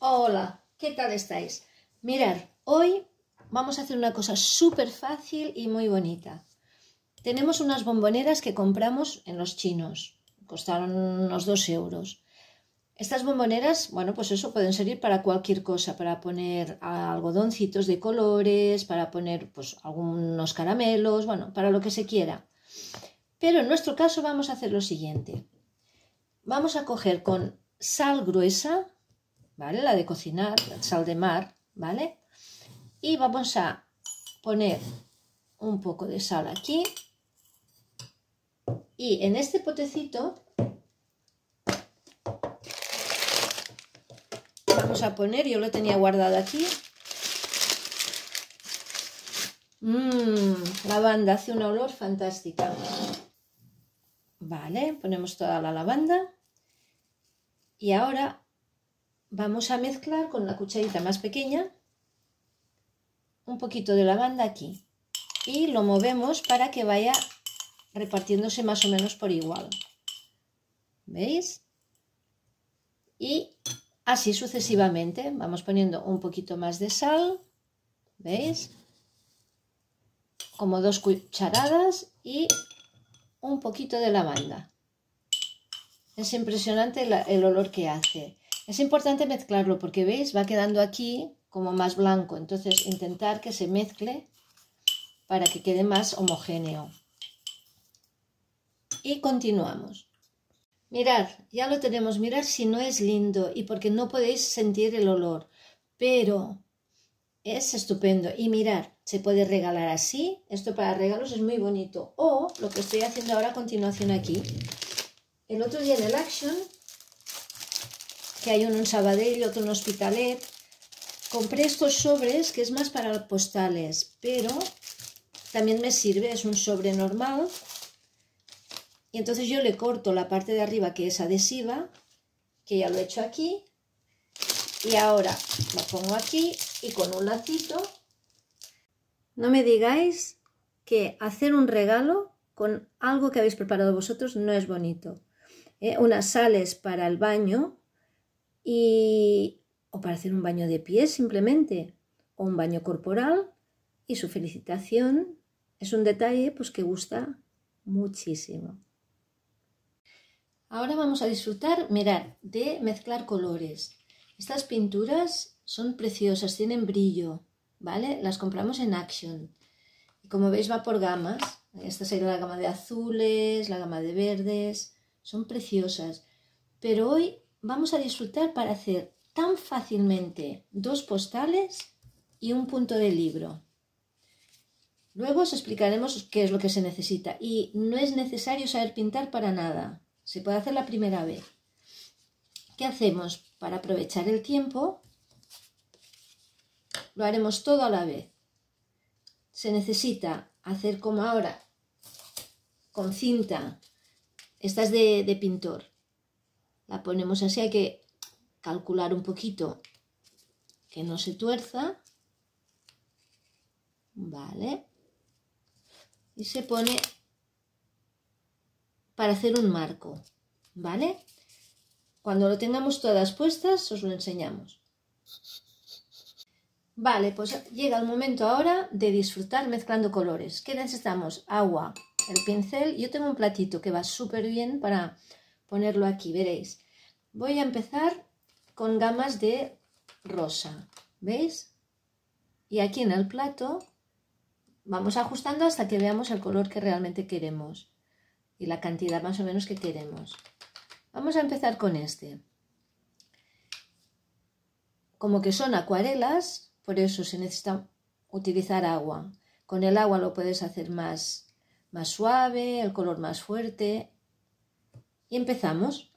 Hola, ¿qué tal estáis? Mirad, hoy vamos a hacer una cosa súper fácil y muy bonita. Tenemos unas bomboneras que compramos en los chinos, costaron unos 2 euros. Estas bomboneras, bueno, pues eso pueden servir para cualquier cosa, para poner algodoncitos de colores, para poner pues algunos caramelos, bueno, para lo que se quiera. Pero en nuestro caso vamos a hacer lo siguiente. Vamos a coger con sal gruesa, ¿vale? La de cocinar, sal de mar, ¿vale? Y vamos a poner un poco de sal aquí. Y en este potecito vamos a poner, yo lo tenía guardado aquí. Lavanda, hace un olor fantástico. Vale, ponemos toda la lavanda. Y ahora vamos a mezclar con la cucharita más pequeña un poquito de lavanda aquí. Y lo movemos para que vaya repartiéndose más o menos por igual. ¿Veis? Y así sucesivamente. Vamos poniendo un poquito más de sal. ¿Veis? Como 2 cucharadas y un poquito de lavanda. Es impresionante el olor que hace. Es importante mezclarlo porque, ¿veis? Va quedando aquí como más blanco. Entonces intentar que se mezcle para que quede más homogéneo. Y continuamos. Mirad, ya lo tenemos. Mirad si no es lindo y porque no podéis sentir el olor. Pero es estupendo. Y mirad, se puede regalar así. Esto para regalos es muy bonito. O lo que estoy haciendo ahora a continuación aquí. El otro día en el Action, que hay uno en Sabadell y otro en Hospitalet, compré estos sobres que es más para postales, pero también me sirve, es un sobre normal. Y entonces yo le corto la parte de arriba que es adhesiva, que ya lo he hecho aquí. Y ahora lo pongo aquí y con un lacito. No me digáis que hacer un regalo con algo que habéis preparado vosotros no es bonito. Unas sales para el baño o para hacer un baño de pies simplemente, o un baño corporal, y su felicitación es un detalle pues que gusta muchísimo. Ahora vamos a disfrutar, mirad, de mezclar colores. Estas pinturas son preciosas, tienen brillo, ¿vale? Las compramos en Action. Y como veis va por gamas. Esta sería la gama de azules, la gama de verdes. Son preciosas. Pero hoy vamos a disfrutar para hacer tan fácilmente 2 postales y un punto de libro. Luego os explicaremos qué es lo que se necesita. Y no es necesario saber pintar para nada. Se puede hacer la primera vez. ¿Qué hacemos? Para aprovechar el tiempo, lo haremos todo a la vez. Se necesita hacer como ahora, con cinta. Esta es de pintor. La ponemos así, hay que calcular un poquito que no se tuerza. Vale. Y se pone para hacer un marco. ¿Vale? Cuando lo tengamos todas puestas, os lo enseñamos. Vale, pues llega el momento ahora de disfrutar mezclando colores. ¿Qué necesitamos? Agua, el pincel. Yo tengo un platito que va súper bien para ponerlo aquí, veréis. Voy a empezar con gamas de rosa, ¿veis? Y aquí en el plato vamos ajustando hasta que veamos el color que realmente queremos y la cantidad más o menos que queremos. Vamos a empezar con este. Como que son acuarelas, por eso se necesita utilizar agua. Con el agua lo puedes hacer más suave, el color más fuerte. Y empezamos.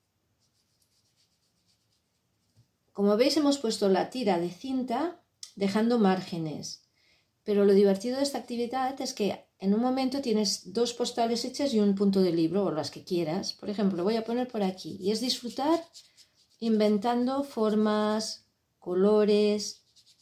Como veis hemos puesto la tira de cinta dejando márgenes. Pero lo divertido de esta actividad es que en un momento tienes 2 postales hechas y un punto de libro, o las que quieras. Por ejemplo, lo voy a poner por aquí. Y es disfrutar inventando formas, colores.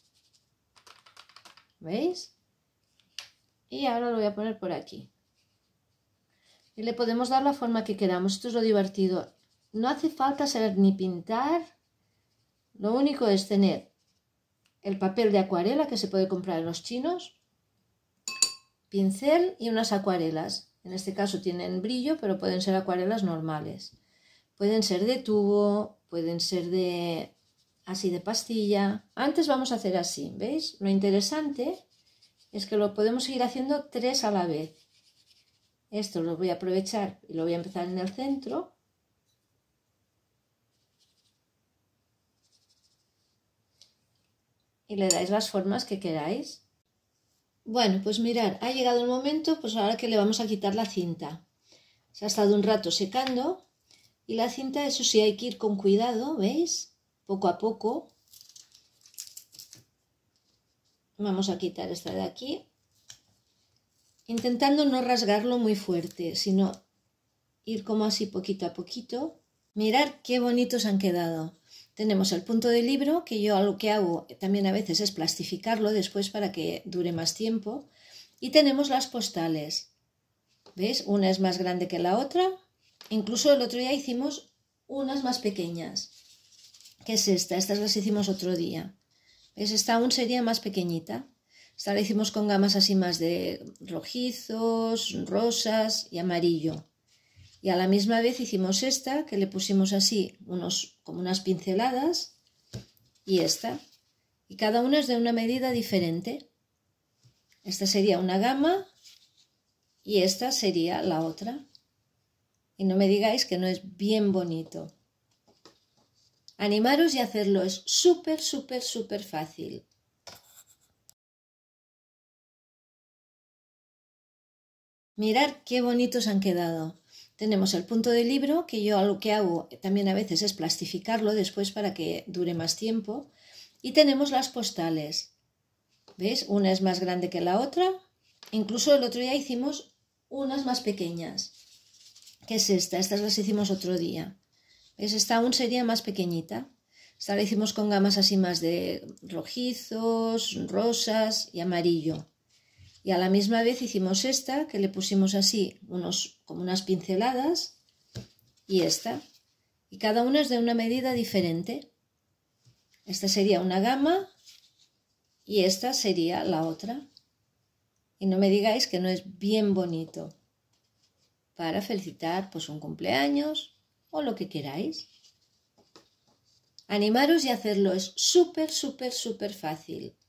¿Veis? Y ahora lo voy a poner por aquí. Y le podemos dar la forma que queramos. Esto es lo divertido. No hace falta saber ni pintar Lo único es tener el papel de acuarela que se puede comprar en los chinos, pincel y unas acuarelas. En este caso tienen brillo, pero pueden ser acuarelas normales. Pueden ser de tubo, pueden ser así de pastilla. Antes vamos a hacer así, ¿veis? Lo interesante es que lo podemos ir haciendo 3 a la vez. Esto lo voy a aprovechar y lo voy a empezar en el centro. Y le dais las formas que queráis. Bueno, pues mirad, ha llegado el momento, pues ahora que le vamos a quitar la cinta. Se ha estado un rato secando y la cinta, eso sí, hay que ir con cuidado, ¿veis? Poco a poco. Vamos a quitar esta de aquí, intentando no rasgarlo muy fuerte, sino ir como así poquito a poquito. Mirad qué bonitos han quedado. Tenemos el punto de libro, que yo lo que hago también a veces es plastificarlo después para que dure más tiempo. Y tenemos las postales. ¿Ves? Una es más grande que la otra. Incluso el otro día hicimos unas más pequeñas. ¿Qué es esta? Estas las hicimos otro día. ¿Ves? Esta aún sería más pequeñita. Esta la hicimos con gamas así más de rojizos, rosas y amarillo. Y a la misma vez hicimos esta, que le pusimos así como unas pinceladas, y esta. Y cada una es de una medida diferente. Esta sería una gama y esta sería la otra. Y no me digáis que no es bien bonito. Animaros y hacerlo, es súper, súper, súper fácil. Mirad qué bonitos han quedado. Tenemos el punto de libro, que yo lo que hago también a veces es plastificarlo después para que dure más tiempo. Y tenemos las postales. ¿Ves? Una es más grande que la otra. Incluso el otro día hicimos unas más pequeñas. ¿Qué es esta? Estas las hicimos otro día. ¿Ves? Esta aún sería más pequeñita. Esta la hicimos con gamas así más de rojizos, rosas y amarillo. Y a la misma vez hicimos esta, que le pusimos así como unas pinceladas, y esta. Y cada una es de una medida diferente. Esta sería una gama y esta sería la otra. Y no me digáis que no es bien bonito. Para felicitar pues un cumpleaños o lo que queráis. Animaros y hacerlo, es súper, súper, súper fácil.